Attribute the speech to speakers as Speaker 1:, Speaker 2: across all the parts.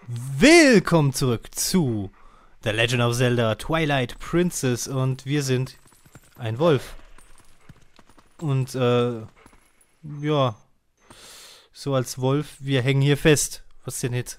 Speaker 1: Willkommen zurück zu The Legend of Zelda Twilight Princess und wir sind ein Wolf. Und ja, so als Wolf, wir hängen hier fest. Was denn jetzt?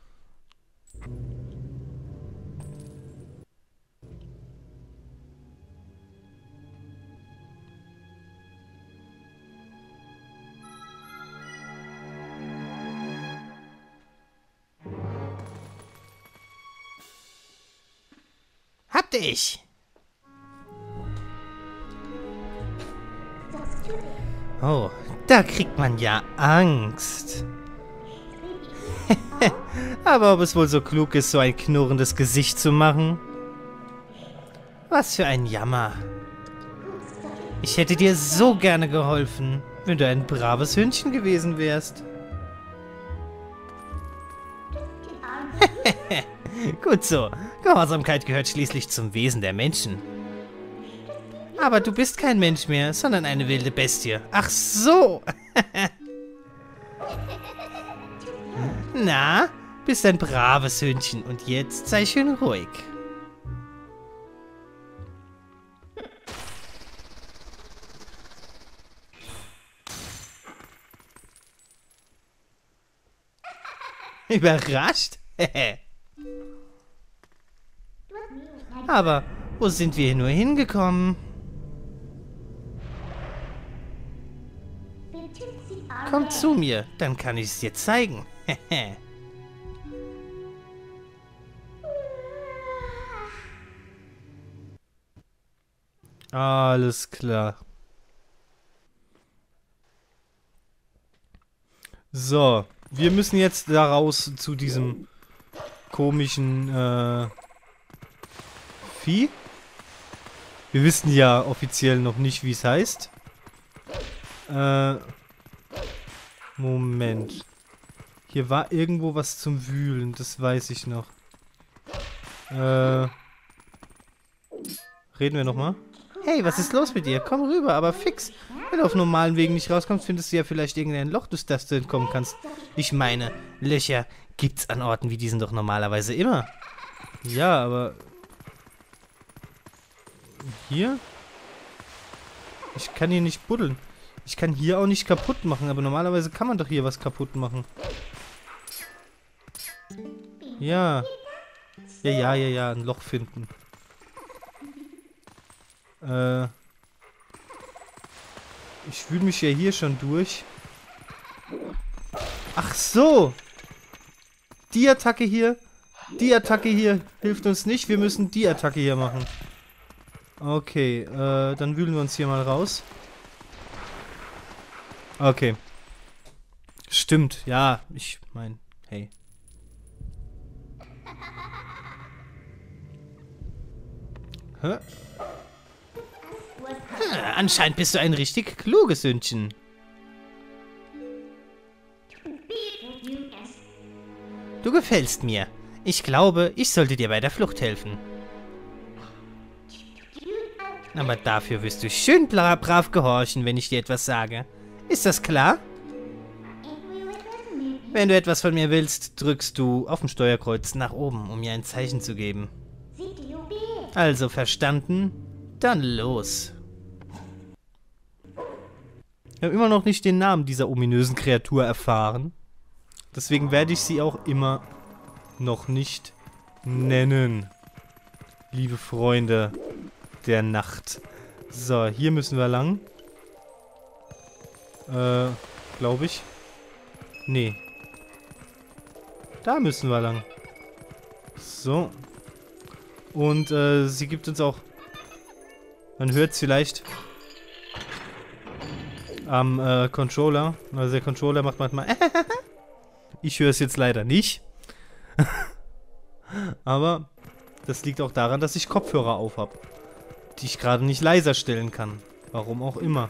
Speaker 1: Hab dich! Oh, da kriegt man ja Angst. Aber ob es wohl so klug ist, so ein knurrendes Gesicht zu machen? Was für ein Jammer. Ich hätte dir so gerne geholfen, wenn du ein braves Hündchen gewesen wärst. Gut so. Gehorsamkeit gehört schließlich zum Wesen der Menschen. Aber du bist kein Mensch mehr, sondern eine wilde Bestie. Ach so. Na, bist ein braves Hündchen und jetzt sei schön ruhig. Überrascht? Aber wo sind wir nur hingekommen? Komm zu mir, dann kann ich es dir zeigen. Alles klar. So, wir müssen jetzt da raus zu diesem komischen Vieh. Wir wissen ja offiziell noch nicht, wie es heißt. Moment. Hier war irgendwo was zum Wühlen, das weiß ich noch. Reden wir nochmal? Hey, was ist los mit dir? Komm rüber, aber fix. Wenn du auf normalen Wegen nicht rauskommst, findest du ja vielleicht irgendein Loch, durch das du entkommen kannst. Ich meine, Löcher gibt's an Orten wie diesen doch normalerweise immer. Ja, aber... Hier? Ich kann hier nicht buddeln. Ich kann hier auch nicht kaputt machen, aber normalerweise kann man doch hier was kaputt machen. Ja. Ja, ein Loch finden. Ich wühle mich ja hier schon durch. Ach so! Die Attacke hier hilft uns nicht. Wir müssen die Attacke hier machen. Okay, dann wühlen wir uns hier mal raus. Okay. Stimmt, ja, ich meine, hey. Hä? Anscheinend bist du ein richtig kluges Hündchen. Du gefällst mir. Ich glaube, ich sollte dir bei der Flucht helfen. Aber dafür wirst du schön brav gehorchen, wenn ich dir etwas sage. Ist das klar? Wenn du etwas von mir willst, drückst du auf dem Steuerkreuz nach oben, um mir ein Zeichen zu geben. Also verstanden? Dann los. Wir haben immer noch nicht den Namen dieser ominösen Kreatur erfahren. Deswegen werde ich sie auch immer noch nicht nennen. Liebe Freunde der Nacht. So, hier müssen wir lang. Glaube ich. Nee. Da müssen wir lang. So. Und, sie gibt uns auch... Man hört es vielleicht am Controller. Also der Controller macht manchmal... Ich höre es jetzt leider nicht. Aber das liegt auch daran, dass ich Kopfhörer auf habe, die ich gerade nicht leiser stellen kann. Warum auch immer.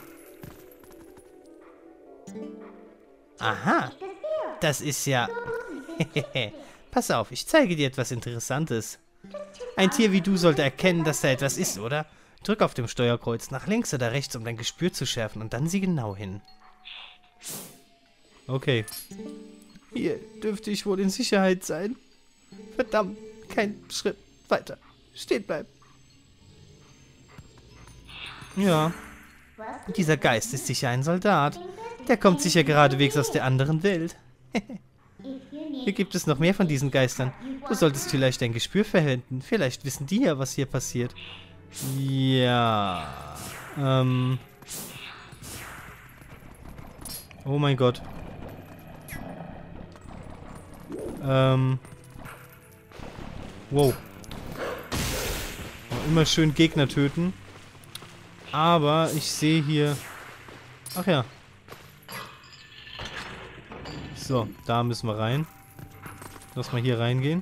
Speaker 1: Aha, das ist ja... Pass auf, ich zeige dir etwas Interessantes. Ein Tier wie du sollte erkennen, dass da etwas ist, oder? Drück auf dem Steuerkreuz nach links oder rechts, um dein Gespür zu schärfen und dann sieh genau hin. Okay. Hier dürfte ich wohl in Sicherheit sein. Verdammt, kein Schritt weiter. Stehen bleiben. Ja, dieser Geist ist sicher ein Soldat. Der kommt sicher geradewegs aus der anderen Welt. Hier gibt es noch mehr von diesen Geistern. Du solltest vielleicht dein Gespür verwenden. Vielleicht wissen die ja, was hier passiert. Ja. Oh mein Gott. Wow. Immer schön Gegner töten. Aber ich sehe hier... Ach ja. So, da müssen wir rein. Lass mal hier reingehen.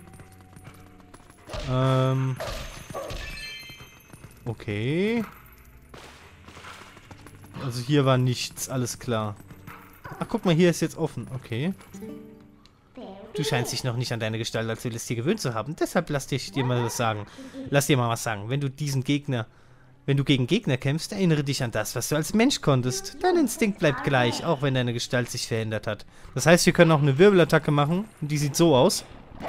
Speaker 1: Okay. Also hier war nichts, alles klar. Ach, guck mal, hier ist jetzt offen. Okay. Du scheinst dich noch nicht an deine Gestalt als Celestia gewöhnt zu haben. Deshalb lass dir mal was sagen. Lass dir mal was sagen. Wenn du gegen Gegner kämpfst, erinnere dich an das, was du als Mensch konntest. Dein Instinkt bleibt gleich, auch wenn deine Gestalt sich verändert hat. Das heißt, wir können auch eine Wirbelattacke machen. Und die sieht so aus.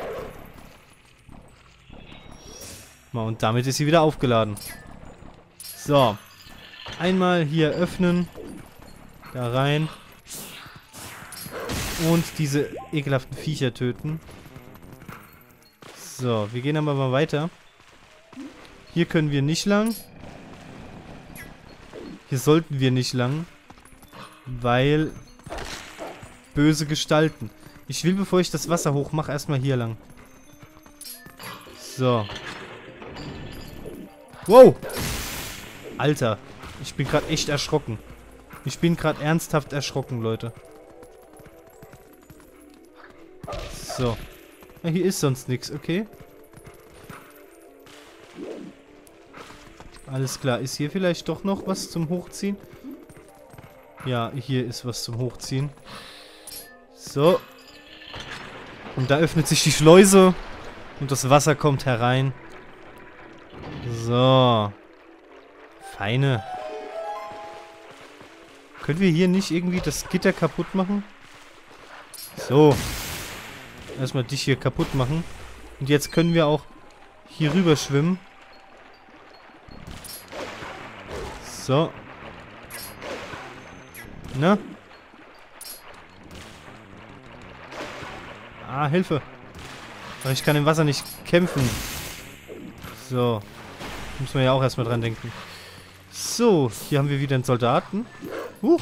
Speaker 1: Und damit ist sie wieder aufgeladen. So. Einmal hier öffnen. Da rein. Und diese ekelhaften Viecher töten. So, wir gehen aber mal weiter. Hier können wir nicht lang. Hier sollten wir nicht lang. Weil... böse Gestalten. Ich will, bevor ich das Wasser hochmache, erstmal hier lang. So. Wow! Alter, ich bin gerade echt erschrocken. Ich bin gerade ernsthaft erschrocken, Leute. So. Ja, hier ist sonst nichts, okay. Alles klar, ist hier vielleicht doch noch was zum Hochziehen? Ja, hier ist was zum Hochziehen. So. Und da öffnet sich die Schleuse. Und das Wasser kommt herein. So. Feine. Können wir hier nicht irgendwie das Gitter kaputt machen? So. Erstmal dich hier kaputt machen. Und jetzt können wir auch hier rüber schwimmen. So. Na? Ah, Hilfe. Aber ich kann im Wasser nicht kämpfen. So. Muss man ja auch erstmal dran denken. So, hier haben wir wieder einen Soldaten. Huch.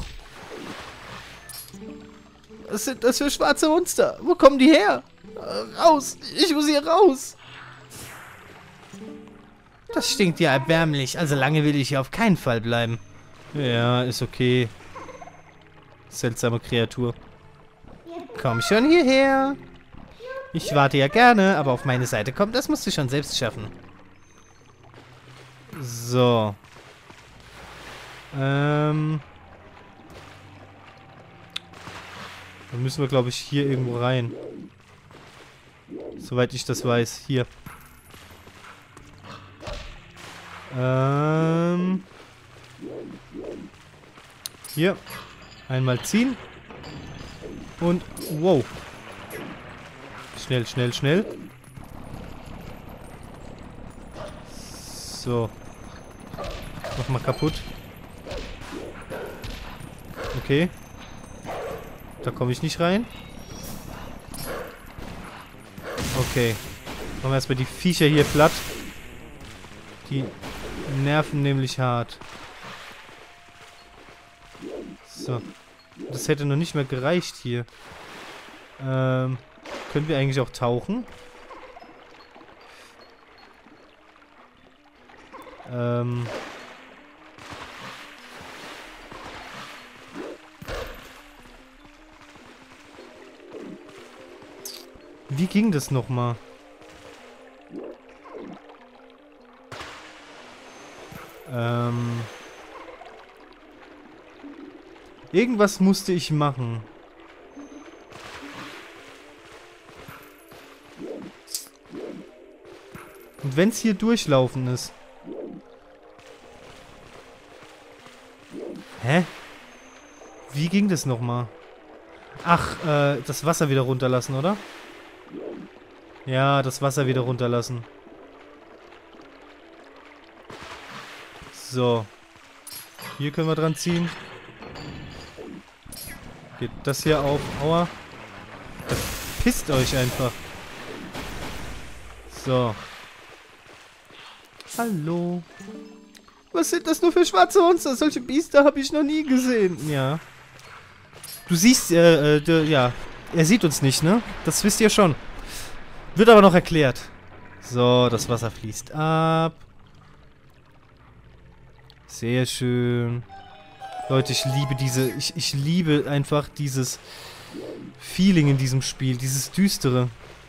Speaker 1: Was sind das für schwarze Monster? Wo kommen die her? Raus! Ich muss hier raus! Das stinkt ja erbärmlich. Also lange will ich hier auf keinen Fall bleiben. Ja, ist okay. Seltsame Kreatur. Komm schon hierher. Ich warte ja gerne, aber auf meine Seite kommen, das musst du schon selbst schaffen. So. Dann müssen wir, glaube ich, hier irgendwo rein. Soweit ich das weiß. Hier. Hier. Einmal ziehen. Und, wow. Schnell, schnell, schnell. So. Mach mal kaputt. Okay. Da komme ich nicht rein. Okay. Machen wir erstmal die Viecher hier platt. Die nerven nämlich hart. So. Das hätte noch nicht mehr gereicht hier. Können wir eigentlich auch tauchen? Wie ging das nochmal? Irgendwas musste ich machen. Und wenn es hier durchlaufen ist. Hä? Wie ging das nochmal? Ach, das Wasser wieder runterlassen, oder? Ja, das Wasser wieder runterlassen. So. Hier können wir dran ziehen. Geht das hier auf. Aua. Pisst euch einfach. So. Hallo. Was sind das nur für schwarze Monster? Solche Biester habe ich noch nie gesehen. Ja. Du siehst, ja. Er sieht uns nicht, ne? Das wisst ihr schon. Wird aber noch erklärt. So, das Wasser fließt ab. Sehr schön. Leute, ich liebe ich liebe einfach dieses Feeling in diesem Spiel. Dieses Düstere.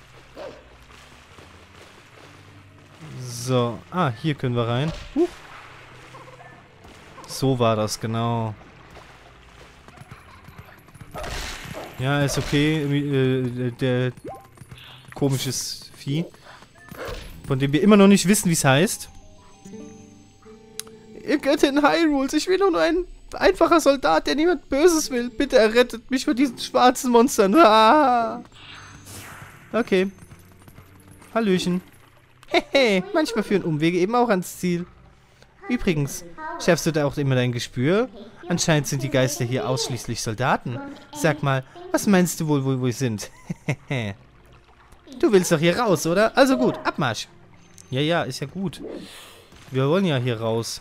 Speaker 1: So. Ah, hier können wir rein. So war das, genau. Ja, ist okay. Der komisches Vieh. Von dem wir immer noch nicht wissen, wie es heißt. Ihr Göttin Hyrules, ich bin nur ein einfacher Soldat, der niemand Böses will. Bitte errettet mich von diesen schwarzen Monstern. Ah. Okay. Hallöchen. Hehe, manchmal führen Umwege eben auch ans Ziel. Übrigens, schärfst du da auch immer dein Gespür? Anscheinend sind die Geister hier ausschließlich Soldaten. Sag mal, was meinst du wohl, wo wir sind? Du willst doch hier raus, oder? Also gut, Abmarsch. Ja, ja, ist ja gut. Wir wollen ja hier raus.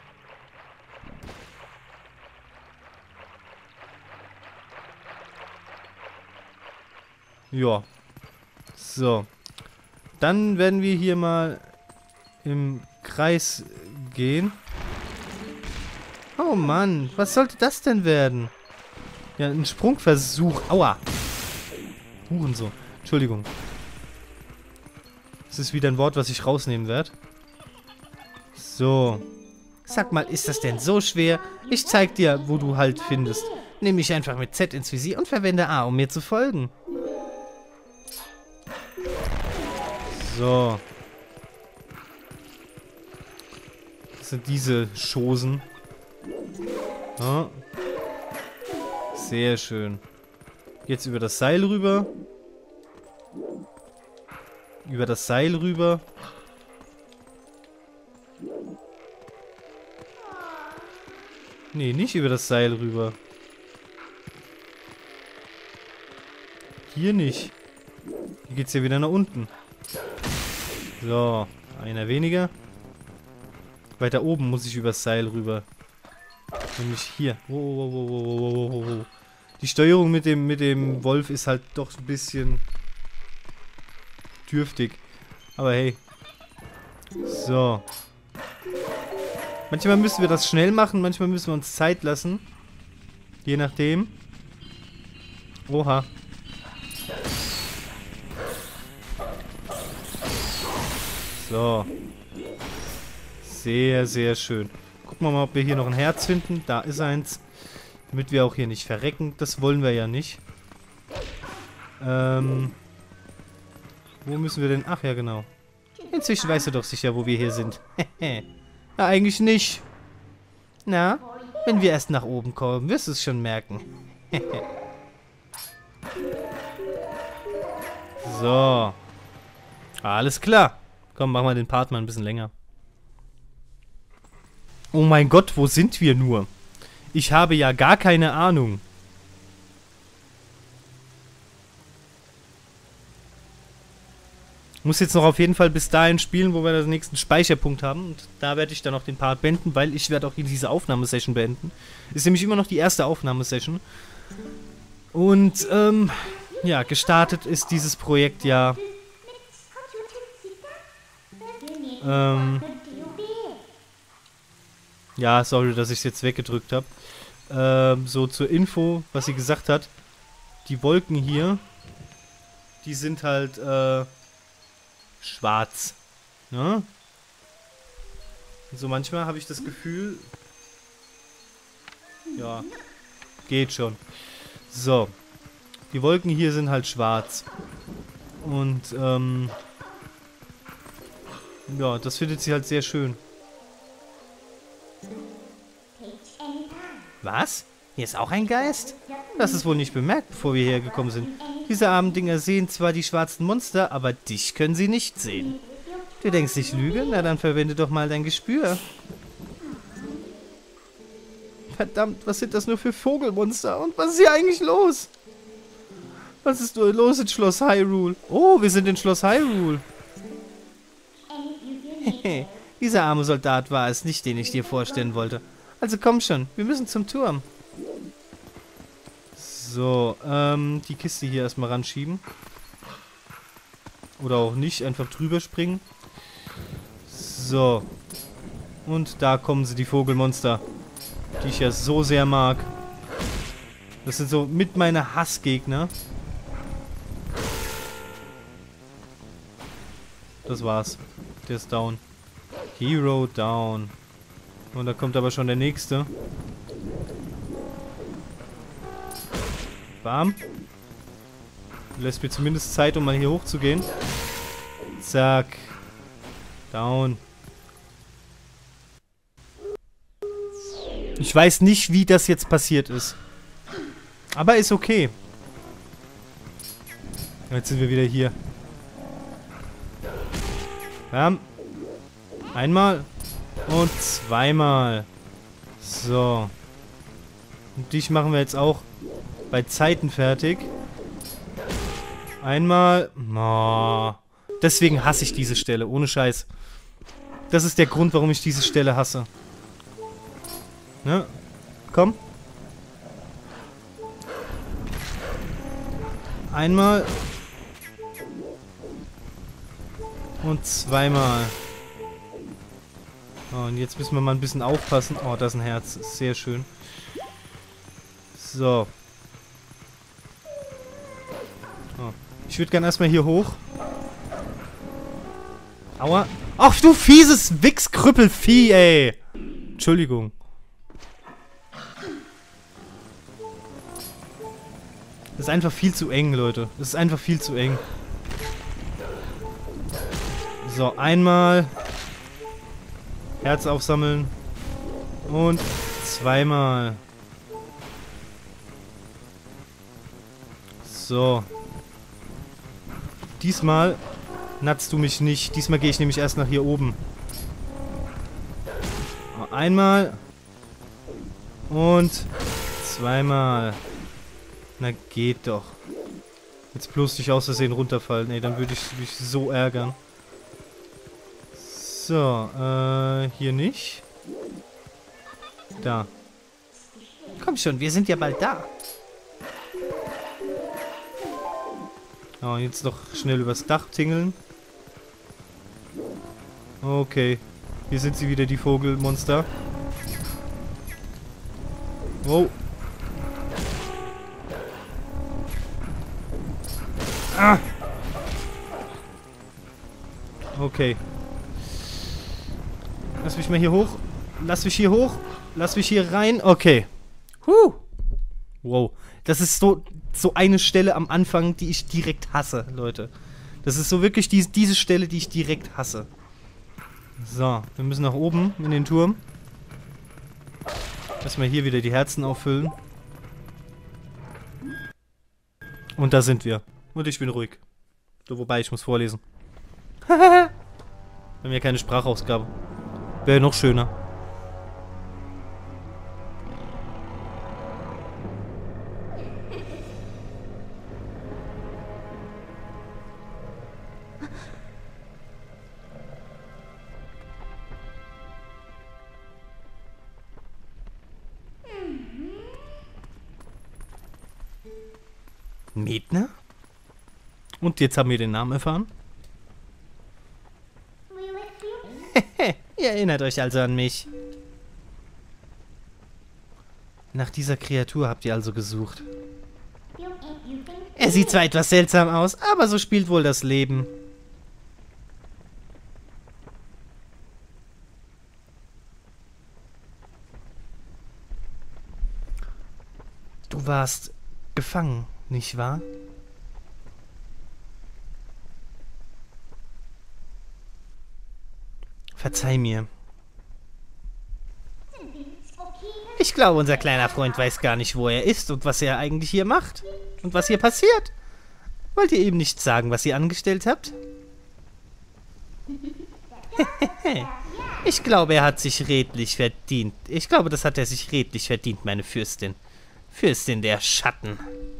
Speaker 1: Ja. So. Dann werden wir hier mal im Kreis gehen. Oh Mann, was sollte das denn werden? Ja, ein Sprungversuch. Aua. Hurensohn. Entschuldigung. Das ist wieder ein Wort, was ich rausnehmen werde. So. Sag mal, ist das denn so schwer? Ich zeig dir, wo du halt findest. Nimm mich einfach mit Z ins Visier und verwende A, um mir zu folgen. So. Das sind diese Chosen. Ja. Sehr schön. Jetzt über das Seil rüber. Über das Seil rüber. Nee, nicht über das Seil rüber. Hier nicht. Hier geht's ja wieder nach unten. So, einer weniger. Weiter oben muss ich übers Seil rüber. Nämlich hier. Oh. Die Steuerung mit dem Wolf ist halt doch ein bisschen dürftig. Aber hey. So. Manchmal müssen wir das schnell machen, manchmal müssen wir uns Zeit lassen. Je nachdem. Oha. So. Sehr, sehr schön. Gucken wir mal, ob wir hier noch ein Herz finden. Da ist eins. Damit wir auch hier nicht verrecken. Das wollen wir ja nicht. Wo müssen wir denn? Ach ja, genau. Inzwischen weißt du doch sicher, wo wir hier sind. Ja, eigentlich nicht. Na, wenn wir erst nach oben kommen, wirst du es schon merken. So. Alles klar. Komm, machen wir den Part mal ein bisschen länger. Oh mein Gott, wo sind wir nur? Ich habe ja gar keine Ahnung. Muss jetzt noch auf jeden Fall bis dahin spielen, wo wir den nächsten Speicherpunkt haben. Und da werde ich dann auch den Part beenden, weil ich werde auch diese Aufnahmesession beenden. Ist nämlich immer noch die erste Aufnahmesession. Und, ja, gestartet ist dieses Projekt ja... ja, sorry, dass ich es jetzt weggedrückt habe. So zur Info, was sie gesagt hat. Die Wolken hier, die sind halt, schwarz. Ja? Also manchmal habe ich das Gefühl... Ja, geht schon. So. Die Wolken hier sind halt schwarz. Und, ja, das findet sie halt sehr schön. Was? Hier ist auch ein Geist? Das ist wohl nicht bemerkt, bevor wir hergekommen sind. Diese armen Dinger sehen zwar die schwarzen Monster, aber dich können sie nicht sehen. Du denkst, ich lüge? Na, dann verwende doch mal dein Gespür. Verdammt, was sind das nur für Vogelmonster? Und was ist hier eigentlich los? Was ist nur los in Schloss Hyrule? Oh, wir sind in Schloss Hyrule. Hehe, dieser arme Soldat war es nicht, den ich dir vorstellen wollte. Also komm schon, wir müssen zum Turm. So, die Kiste hier erstmal ranschieben. Oder auch nicht, einfach drüber springen. So. Und da kommen sie, die Vogelmonster. Die ich ja so sehr mag. Das sind so mit meine Hassgegner. Das war's. Der ist down. Hero down. Und da kommt aber schon der nächste. Bam. Lässt mir zumindest Zeit, um mal hier hoch zu gehen. Zack. Down. Ich weiß nicht, wie das jetzt passiert ist. Aber ist okay. Jetzt sind wir wieder hier. Bam. Einmal. Und zweimal. So. Und dich machen wir jetzt auch bei Zeiten fertig. Einmal. Oh. Deswegen hasse ich diese Stelle. Ohne Scheiß. Das ist der Grund, warum ich diese Stelle hasse. Ne? Komm. Einmal. Und zweimal. Oh, und jetzt müssen wir mal ein bisschen aufpassen. Oh, das ist ein Herz. Sehr schön. So. Oh. Ich würde gerne erstmal hier hoch. Aua. Ach, du fieses Wichskrüppelvieh, ey. Entschuldigung. Das ist einfach viel zu eng, Leute. Das ist einfach viel zu eng. So, einmal. Herz aufsammeln. Und zweimal. So. Diesmal natzt du mich nicht. Diesmal gehe ich nämlich erst nach hier oben. Einmal. Und zweimal. Na, geht doch. Jetzt bloß nicht aus Versehen runterfallen. Ey, dann würde ich mich so ärgern. So, hier nicht. Da. Komm schon, wir sind ja bald da. Oh, jetzt noch schnell übers Dach tingeln. Okay. Hier sind sie wieder, die Vogelmonster. Wow. Ah! Okay. Lass mich mal hier hoch. Lass mich hier hoch. Lass mich hier rein. Okay. Wow. Das ist so eine Stelle am Anfang, die ich direkt hasse, Leute. Das ist so wirklich diese Stelle, die ich direkt hasse. So, wir müssen nach oben in den Turm. Erstmal hier wieder die Herzen auffüllen. Und da sind wir. Und ich bin ruhig. So, wobei, ich muss vorlesen. Wir haben ja keine Sprachausgabe. Wäre noch schöner. Medna? Und jetzt haben wir den Namen erfahren. Ihr erinnert euch also an mich. Nach dieser Kreatur habt ihr also gesucht. Er sieht zwar etwas seltsam aus, aber so spielt wohl das Leben. Du warst gefangen, nicht wahr? Verzeih mir. Ich glaube, unser kleiner Freund weiß gar nicht, wo er ist und was er eigentlich hier macht. Und was hier passiert. Wollt ihr ihm nicht sagen, was ihr angestellt habt? Ich glaube, er hat sich redlich verdient. Ich glaube, das hat er sich redlich verdient, meine Fürstin. Fürstin der Schatten.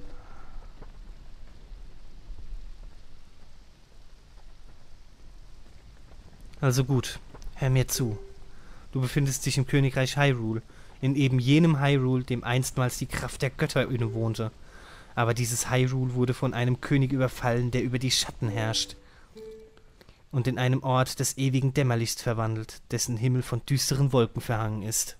Speaker 1: Also gut, hör mir zu. Du befindest dich im Königreich Hyrule. In eben jenem Hyrule, dem einstmals die Kraft der Götter innewohnte. Aber dieses Hyrule wurde von einem König überfallen, der über die Schatten herrscht. Und in einem Ort des ewigen Dämmerlichts verwandelt, dessen Himmel von düsteren Wolken verhangen ist.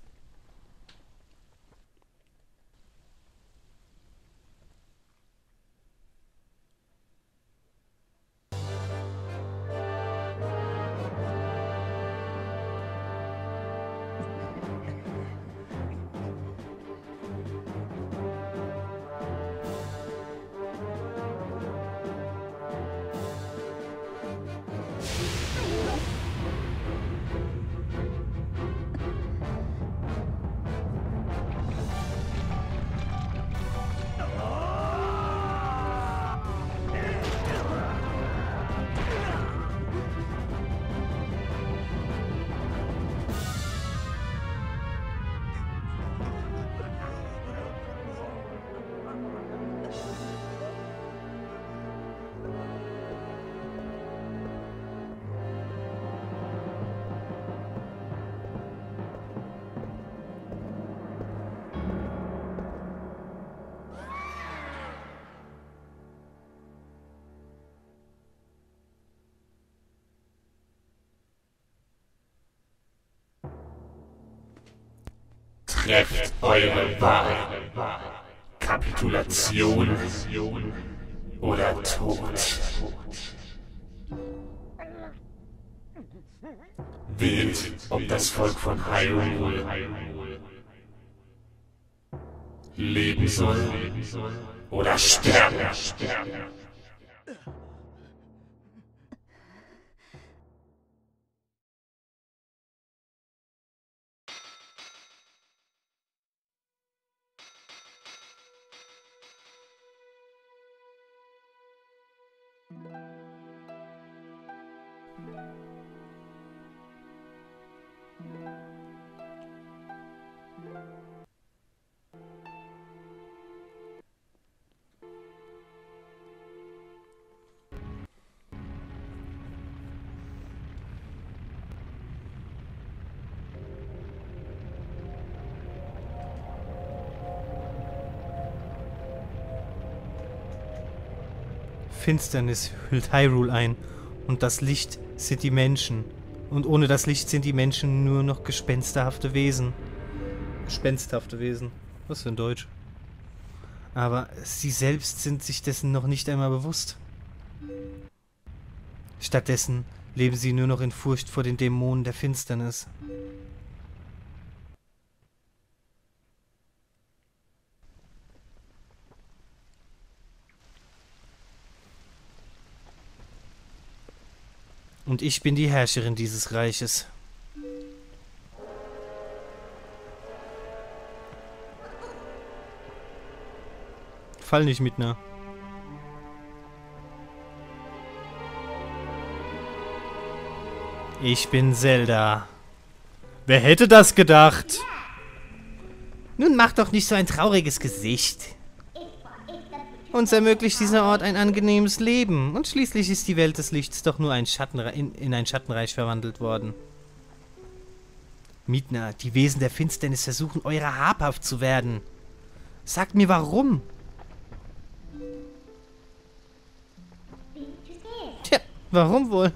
Speaker 2: Trefft eure Wahl. Kapitulation oder Tod. Wählt, ob das Volk von Hyrule leben soll oder sterben.
Speaker 1: Finsternis hüllt Hyrule ein und das Licht sind die Menschen. Und ohne das Licht sind die Menschen nur noch gespensterhafte Wesen. Gespensthafte Wesen. Was für ein Deutsch. Aber sie selbst sind sich dessen noch nicht einmal bewusst. Stattdessen leben sie nur noch in Furcht vor den Dämonen der Finsternis. Und ich bin die Herrscherin dieses Reiches. Fall nicht mit, ne? Ich bin Zelda. Wer hätte das gedacht? Nun mach doch nicht so ein trauriges Gesicht. Uns ermöglicht dieser Ort ein angenehmes Leben. Und schließlich ist die Welt des Lichts doch nur in ein Schattenreich verwandelt worden. Midna, die Wesen der Finsternis versuchen, eurer habhaft zu werden. Sagt mir, warum? Tja, warum wohl?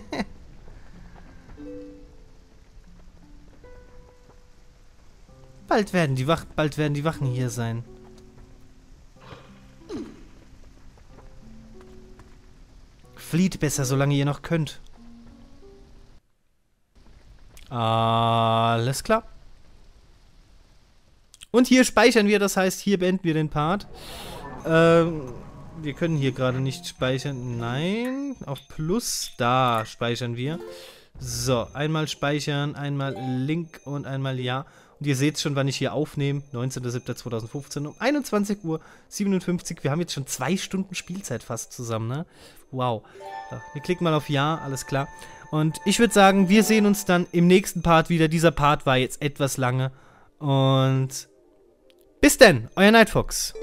Speaker 1: Bald werden die Wachen hier sein. Flieht besser, solange ihr noch könnt. Alles klar. Und hier speichern wir, das heißt, hier beenden wir den Part. Wir können hier gerade nicht speichern. Nein, auf Plus, da speichern wir. So, einmal speichern, einmal Link und einmal Ja. Und Und ihr seht schon, wann ich hier aufnehme. 19.07.2015 um 21:57 Uhr. Wir haben jetzt schon 2 Stunden Spielzeit fast zusammen, ne? Wow. So, wir klicken mal auf Ja, alles klar. Und ich würde sagen, wir sehen uns dann im nächsten Part wieder. Dieser Part war jetzt etwas lange. Und bis denn, euer Nightfox.